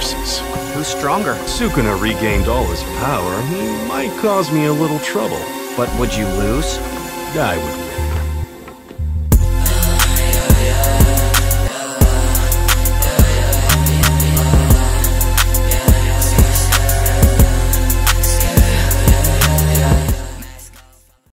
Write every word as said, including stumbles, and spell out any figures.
forces. Who's stronger? Sukuna regained all his power. He might cause me a little trouble. But would you lose? I would